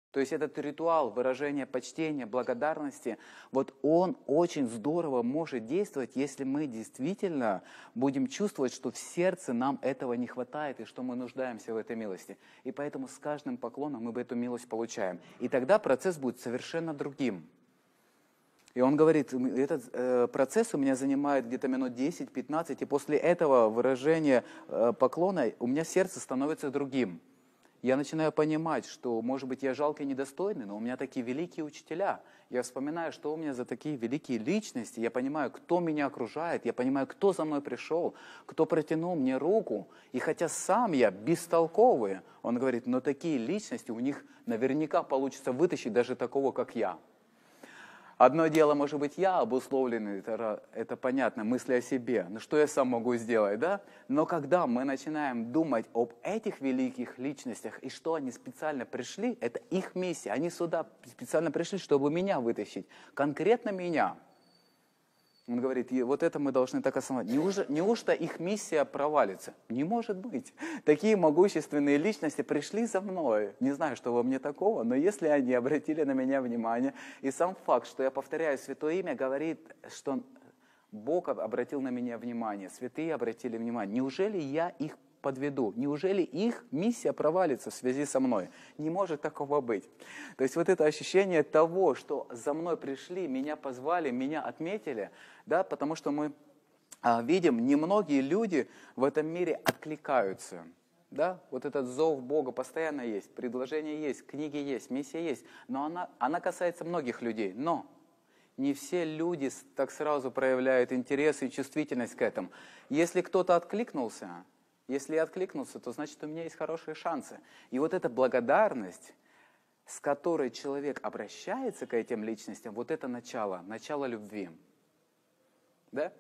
То есть этот ритуал выражения почтения, благодарности, вот он очень здорово может действовать, если мы действительно будем чувствовать, что в сердце нам этого не хватает и что мы нуждаемся в этой милости. И поэтому с каждым поклоном мы эту милость получаем. И тогда процесс будет совершенно другим. И он говорит, этот процесс у меня занимает где-то минут 10-15, и после этого выражения поклона у меня сердце становится другим. Я начинаю понимать, что, может быть, я жалкий и недостойный, но у меня такие великие учителя. Я вспоминаю, что у меня за такие великие личности. Я понимаю, кто меня окружает. Я понимаю, кто за мной пришел, кто протянул мне руку. И хотя сам я бестолковый, он говорит, но такие личности, у них наверняка получится вытащить даже такого, как я. Одно дело, может быть, я обусловленный, это понятно, мысли о себе, но что я сам могу сделать, да? Но когда мы начинаем думать об этих великих личностях и что они специально пришли, это их миссия, они сюда специально пришли, чтобы меня вытащить, конкретно меня. Он говорит, и вот это мы должны так осознать. Неужто их миссия провалится? Не может быть. Такие могущественные личности пришли за мной. Не знаю, что во мне такого, но если они обратили на меня внимание, и сам факт, что я повторяю Святое Имя, говорит, что Бог обратил на меня внимание, святые обратили внимание. Неужели я их подведу? Неужели их миссия провалится в связи со мной? Не может такого быть. То есть вот это ощущение того, что за мной пришли, меня позвали, меня отметили, да, потому что мы видим, немногие люди в этом мире откликаются. Да? Вот этот зов Бога постоянно есть, предложение есть, книги есть, миссия есть, но она касается многих людей. Но не все люди так сразу проявляют интерес и чувствительность к этому. Если кто-то откликнулся, если я откликнулся, то значит, у меня есть хорошие шансы. И вот эта благодарность, с которой человек обращается к этим личностям, вот это начало любви. Да?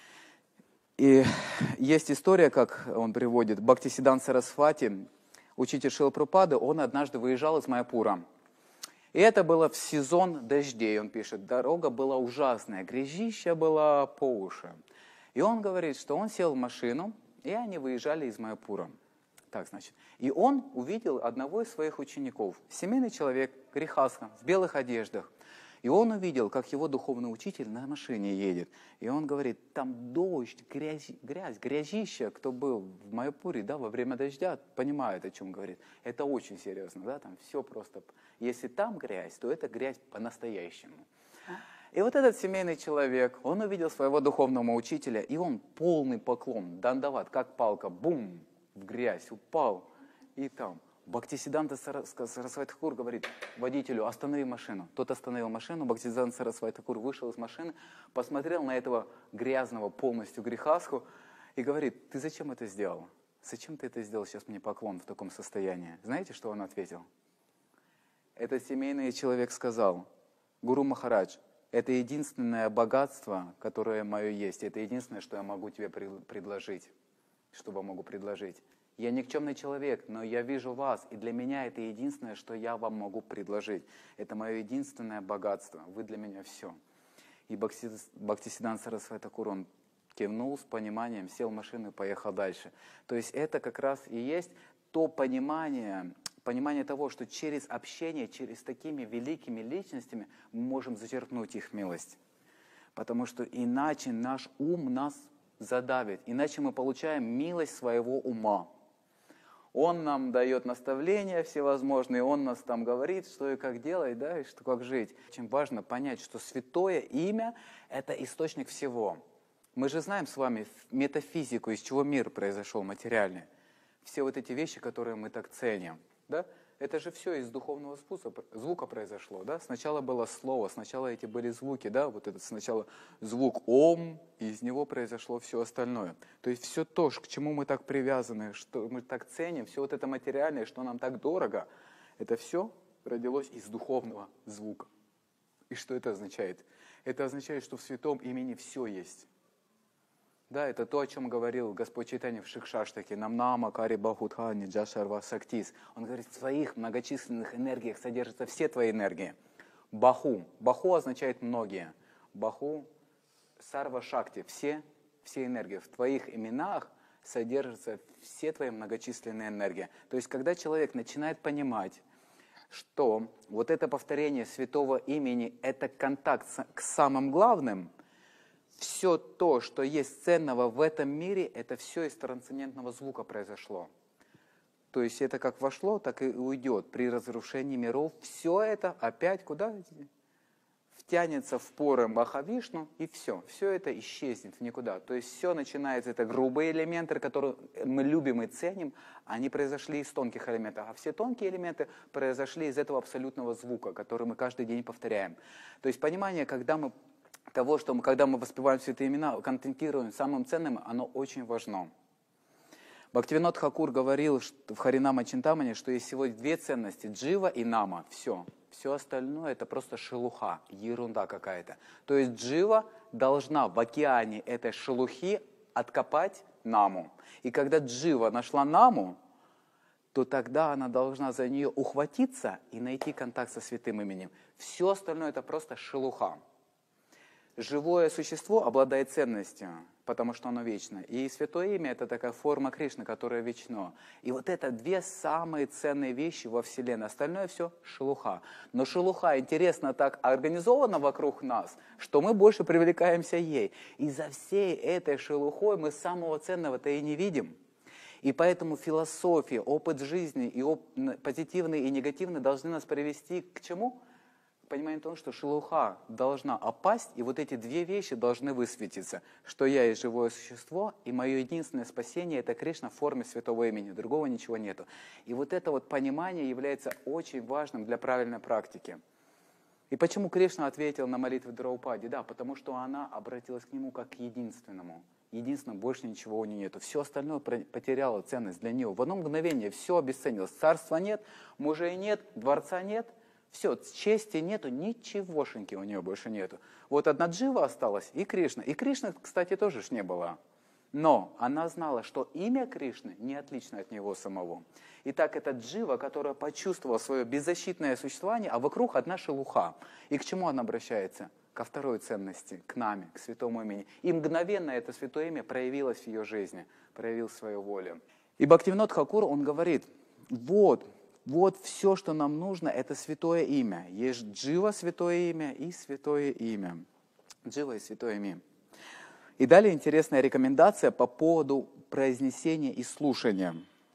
И есть история, как он приводит, Бхактисиданта Сарасвати, учитель Шрилы Прабхупады, он однажды выезжал из Майяпура. И это было в сезон дождей, он пишет, дорога была ужасная, грязища была по уши. И он говорит, что он сел в машину, и они выезжали из Майяпура. Так, значит. И он увидел одного из своих учеников, семейный человек, грехастха, в белых одеждах. И он увидел, как его духовный учитель на машине едет. И он говорит, там дождь, грязь, грязище, кто был в Майяпуре, да, во время дождя, понимает, о чем говорит. Это очень серьезно, да, там все просто. Если там грязь, то это грязь по-настоящему. И вот этот семейный человек, он увидел своего духовного учителя, и он полный поклон, дандават, как палка, бум, в грязь, упал, и там. Бхактисиданта Сарасвати Тхакур говорит водителю, останови машину. Тот остановил машину, Бхактисиданта Сарасвати Тхакур вышел из машины, посмотрел на этого грязного полностью грехасху и говорит, ты зачем это сделал? Зачем ты это сделал, сейчас мне поклон в таком состоянии? Знаете, что он ответил? Этот семейный человек сказал, Гуру Махарадж, это единственное богатство, которое мое есть. Это единственное, что я могу тебе предложить. Что могу предложить. Я никчемный человек, но я вижу вас, и для меня это единственное, что я вам могу предложить. Это мое единственное богатство. Вы для меня все. И Бхактисиданта Сарасвати Тхакур, он кивнул с пониманием, сел в машину и поехал дальше. То есть это как раз и есть то понимание того, что через общение, через такими великими личностями мы можем зачерпнуть их милость. Потому что иначе наш ум нас задавит, иначе мы получаем милость своего ума. Он нам дает наставления всевозможные, он нас там говорит, что и как делать, да, и что как жить. Очень важно понять, что святое имя – это источник всего. Мы же знаем с вами метафизику, из чего мир произошел, материальный. Все вот эти вещи, которые мы так ценим, да, это же все из духовного звука произошло, да. Сначала было слово, сначала эти были звуки, да, вот этот сначала звук «ом», и из него произошло все остальное. То есть все то, к чему мы так привязаны, что мы так ценим, все вот это материальное, что нам так дорого, это все родилось из духовного звука. И что это означает? Это означает, что в святом имени все есть. Да, это то, о чем говорил Господь Чайтанья в Шикшаштаке. Намнама кари бахутхани джашарва сактис. Он говорит, в своих многочисленных энергиях содержатся все твои энергии. Баху. Баху означает многие. Баху сарва шакти. Все энергии. В твоих именах содержатся все твои многочисленные энергии. То есть, когда человек начинает понимать что вот это повторение святого имени – это контакт к самым главным. Все то, что есть ценного в этом мире, это все из трансцендентного звука произошло. То есть это как вошло, так и уйдет. При разрушении миров все это опять куда? Втянется в поры Махавишну, и все. Все это исчезнет в никуда. То есть все начинается, это грубые элементы, которые мы любим и ценим, они произошли из тонких элементов. А все тонкие элементы произошли из этого абсолютного звука, который мы каждый день повторяем. То есть понимание, когда мы воспеваем святые имена, контемплируем самым ценным, оно очень важно. Бхактивинод Хакур говорил в Харинама Чинтамане, что есть всего две ценности – джива и нама. Все. Все остальное – это просто шелуха, ерунда какая-то. То есть джива должна в океане этой шелухи откопать наму. И когда джива нашла наму, то тогда она должна за нее ухватиться и найти контакт со святым именем. Все остальное – это просто шелуха. Живое существо обладает ценностью, потому что оно вечно. И святое имя – это такая форма Кришны, которая вечно. И вот это две самые ценные вещи во Вселенной. Остальное все шелуха. Но шелуха, интересно, так организована вокруг нас, что мы больше привлекаемся ей. И за всей этой шелухой мы самого ценного-то и не видим. И поэтому философия, опыт жизни, и позитивный и негативный должны нас привести к чему? Понимаем то, что шелуха должна опасть, и вот эти две вещи должны высветиться, что я есть живое существо, и мое единственное спасение – это Кришна в форме святого имени, другого ничего нету. И вот это вот понимание является очень важным для правильной практики. И почему Кришна ответил на молитву Драупади? Да, потому что она обратилась к нему как к единственному. Единственному, больше ничего у нее нету. Все остальное потеряло ценность для нее. В одно мгновение все обесценилось. Царства нет, мужей нет, дворца нет. Все, чести нету, ничегошеньки у нее больше нету. Вот одна джива осталась и Кришна. И Кришны, кстати, тоже ж не было. Но она знала, что имя Кришны не отлично от него самого. Итак, это джива, которая почувствовала свое беззащитное существование, а вокруг одна шелуха. И к чему она обращается? Ко второй ценности, к наме, к святому имени. И мгновенно это святое имя проявилось в ее жизни, проявил свою волю. И Бхактивинод Хакур, он говорит, вот все, что нам нужно, это святое имя. Есть джива, святое имя, и святое имя. Джива и святое имя. И далее интересная рекомендация по поводу произнесения и слушания.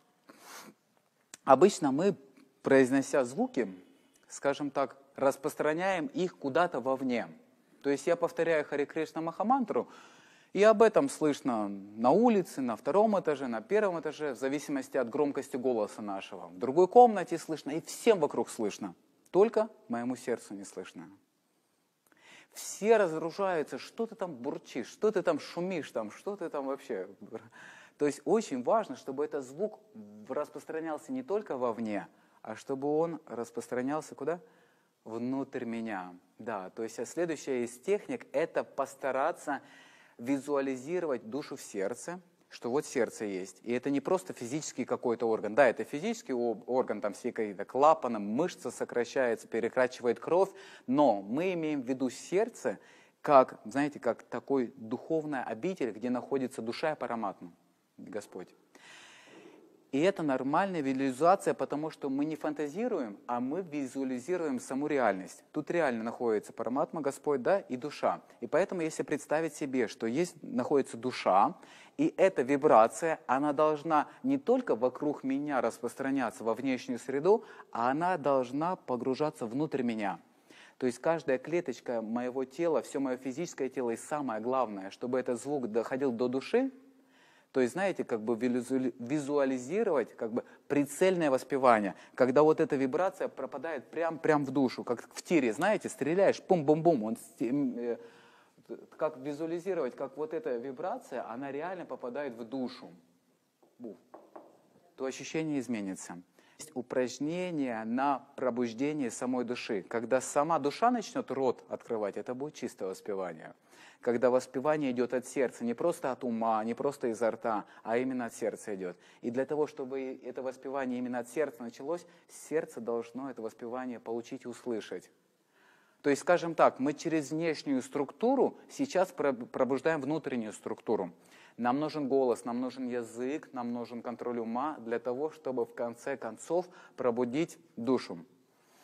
Обычно мы, произнося звуки, скажем так, распространяем их куда-то вовне. То есть я повторяю Харе Кришна Махамантру, и об этом слышно на улице, на втором этаже, на первом этаже, в зависимости от громкости голоса нашего. В другой комнате слышно, и всем вокруг слышно. Только моему сердцу не слышно. Все разоружаются, что ты там бурчишь, что ты там шумишь, что ты там вообще. То есть очень важно, чтобы этот звук распространялся не только вовне, а чтобы он распространялся куда? Внутрь меня. Да, то есть следующая из техник – это постараться визуализировать душу в сердце, что вот сердце есть. И это не просто физический какой-то орган. Да, это физический орган, там все какие-то клапаны, мышца сокращается, перекрачивает кровь, но мы имеем в виду сердце как, знаете, как такой духовная обитель, где находится душа и параматма, Господь. И это нормальная визуализация, потому что мы не фантазируем, а мы визуализируем саму реальность. Тут реально находится Параматма, Господь, да, и душа. И поэтому, если представить себе, что находится душа, и эта вибрация, она должна не только вокруг меня распространяться во внешнюю среду, а она должна погружаться внутрь меня. То есть каждая клеточка моего тела, все мое физическое тело, и самое главное, чтобы этот звук доходил до души. То есть, знаете, как бы визуализировать как бы прицельное воспевание, когда вот эта вибрация пропадает прям в душу, как в тире, знаете, стреляешь, бум-бум-бум, как визуализировать, как вот эта вибрация, она реально попадает в душу, то ощущение изменится. Есть упражнение на пробуждение самой души. Когда сама душа начнет рот открывать, это будет чистое воспевание. Когда воспевание идет от сердца, не просто от ума, не просто изо рта, а именно от сердца идет. И для того, чтобы это воспевание именно от сердца началось, сердце должно это воспевание получить и услышать. То есть, скажем так, мы через внешнюю структуру сейчас пробуждаем внутреннюю структуру. Нам нужен голос, нам нужен язык, нам нужен контроль ума для того, чтобы в конце концов пробудить душу.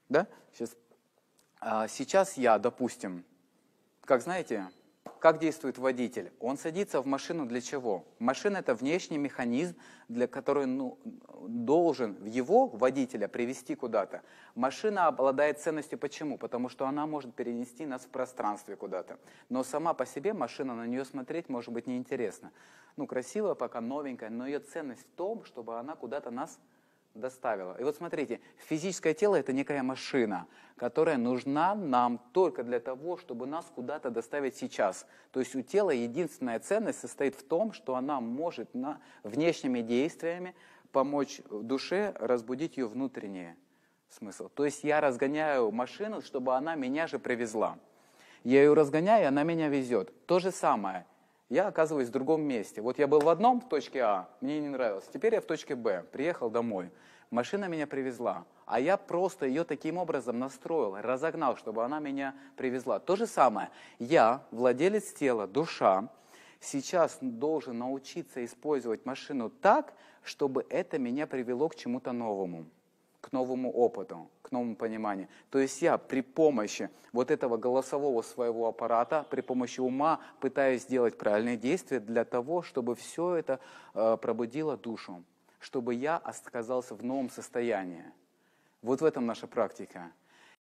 Да? Сейчас я, допустим, как знаете, как действует водитель? Он садится в машину для чего? Машина – это внешний механизм, для который должен его, водителя, привести куда-то. Машина обладает ценностью почему? Потому что она может перенести нас в пространстве куда-то. Но сама по себе машина, на нее смотреть может быть неинтересно. Красивая пока, новенькая, но ее ценность в том, чтобы она куда-то нас доставила. И вот смотрите, физическое тело – это некая машина, которая нужна нам только для того, чтобы нас куда-то доставить сейчас. То есть у тела единственная ценность состоит в том, что она может внешними действиями помочь душе разбудить ее внутренний смысл. То есть я разгоняю машину, чтобы она меня же привезла. Я ее разгоняю, и она меня везет. То же самое. Я оказываюсь в другом месте. Вот я был в одном, в точке А, мне не нравилось. Теперь я в точке Б, приехал домой. Машина меня привезла, а я просто ее таким образом настроил, разогнал, чтобы она меня привезла. То же самое. Я, владелец тела, душа, сейчас должен научиться использовать машину так, чтобы это меня привело к чему-то новому, к новому опыту, к новому пониманию. То есть я при помощи вот этого голосового своего аппарата, при помощи ума пытаюсь сделать правильные действия для того, чтобы все это пробудило душу, чтобы я оказался в новом состоянии. Вот в этом наша практика.